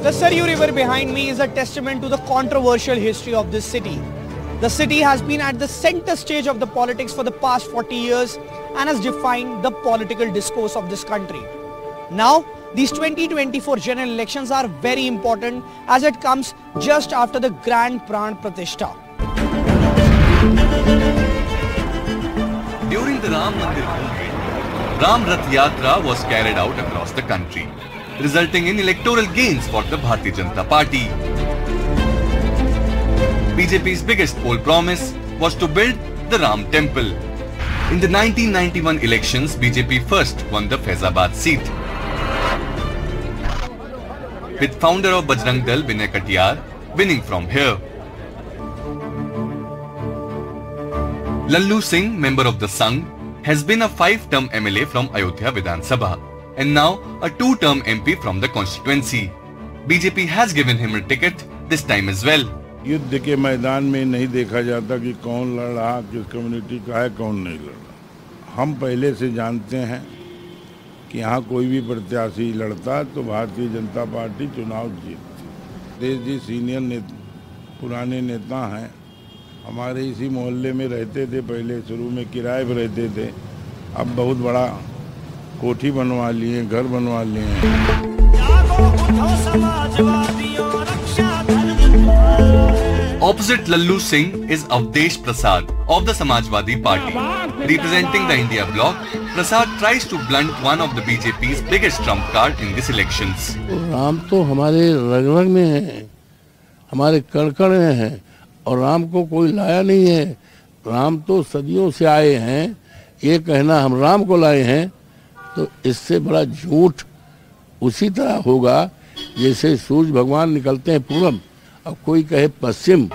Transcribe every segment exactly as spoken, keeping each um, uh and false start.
The Saryu River behind me is a testament to the controversial history of this city. The city has been at the center stage of the politics for the past forty years and has defined the political discourse of this country. Now, these twenty twenty-four general elections are very important as it comes just after the Grand Pran Pratishtha. During the Ram Mandir movement, Ram Rath Yatra was carried out across the country, resulting in electoral gains for the Bharatiya Janata Party. B J P's biggest poll promise was to build the Ram Temple. In the nineteen ninety-one elections, B J P first won the Faizabad seat, with founder of Bajrang Dal Vinay Katiyar winning from here. Lallu Singh, member of the Sangh, has been a five-term M L A from Ayodhya Vidhan Sabha and now a two-term M P from the constituency. B J P has given him a ticket this time as well. युद्ध के मैदान में नहीं देखा जाता कि कौन लड़ रहा, किस कम्युनिटी का है, कौन नहीं लड़ रहा। हम पहले से जानते हैं कि यहाँ कोई भी प्रत्याशी लड़ता तो भारतीय जनता पार्टी चुनाव जीतती। देश जी सीनियर नेता, पुराने नेता हैं, हमारे इसी मोहल्ले में रहते थे, पहले शुरू में किराए पर रहते थे, अब बहुत बड़ा कोठी बनवा लिए, घर बनवा लिए हैं। Opposite Lallu Singh is Avdesh Prasad of the Samajwadi Party. Representing the India bloc, Prasad tries to blunt one of the B J P's biggest trump card in these elections. Ram तो हमारे रग-रग में है, हमारे कण-कण में है और राम को कोई लाया नहीं है। राम तो सदियों से आए हैं। ये कहना हम राम को लाए हैं तो इससे बड़ा झूठ उसी तरह होगा जैसे सूरज भगवान निकलते हैं पूरब, अब कोई कहे पश्चिम।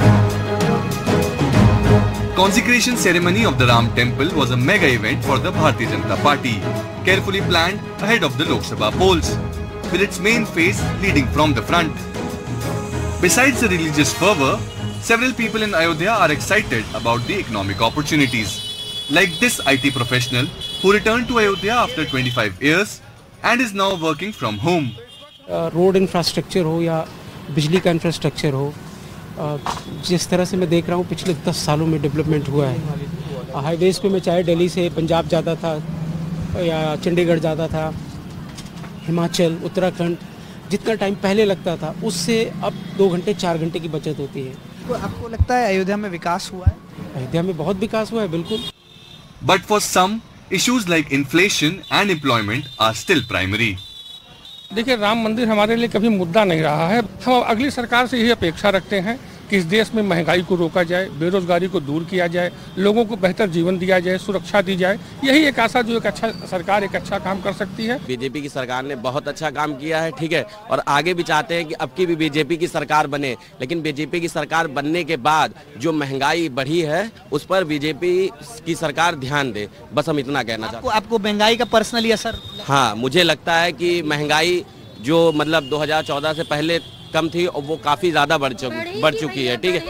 Consecration ceremony of the Ram Temple was a mega event for the Bharatiya Janata Party, carefully planned ahead of the Lok Sabha polls, with its main face leading from the front. Besides the religious fervor, several people in Ayodhya are excited about the economic opportunities, like this I T professional who returned to Ayodhya after twenty-five years and is now working from home. Road infrastructure हो या बिजली का infrastructure हो, जिस तरह से मैं देख रहा हूँ पिछले दस सालों में डेवलपमेंट हुआ है। हाईवेज पे मैं चाहे दिल्ली से पंजाब जाता था या चंडीगढ़ जाता था, हिमाचल, उत्तराखंड, जितना टाइम पहले लगता था उससे अब दो घंटे चार घंटे की बचत होती है। तो आपको लगता है अयोध्या में विकास हुआ है? अयोध्या में बहुत विकास हुआ है, बिल्कुल। But for some, issues like inflation and employment are still primary. देखिए, राम मंदिर हमारे लिए कभी मुद्दा नहीं रहा है। हम अगली सरकार से यही अपेक्षा रखते हैं कि इस देश में महंगाई को रोका जाए, बेरोजगारी को दूर किया जाए, लोगों को बेहतर जीवन दिया जाए, सुरक्षा दी जाए। यही एक आशा जो एक अच्छा सरकार एक अच्छा काम कर सकती है। बीजेपी की सरकार ने बहुत अच्छा काम किया है, ठीक है, और आगे भी चाहते हैं कि अब की भी बीजेपी की सरकार बने। लेकिन बीजेपी की सरकार बनने के बाद जो महंगाई बढ़ी है उस पर बीजेपी की सरकार ध्यान दे, बस हम इतना कहना चाहते हैं। आपको महंगाई का पर्सनली असर? हाँ, मुझे लगता है कि महंगाई जो मतलब दो हज़ार चौदह से पहले कम थी और वो काफी ज्यादा बढ़ चुकी बढ़ चुकी है, ठीक है।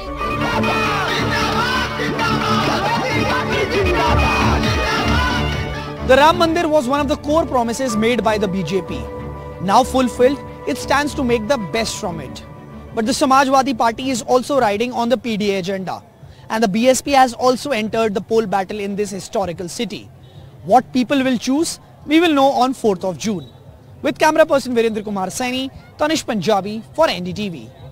The Ram Mandir was one of the core promises made by the B J P. Now fulfilled, it stands to make the best from it. But the Samajwadi Party is also riding on the P D A agenda, and the B S P has also entered the poll battle in this historical city. What people will choose, we will know on fourth of June. With camera person Virendra Kumar Saini, Tanish Punjabi for N D T V.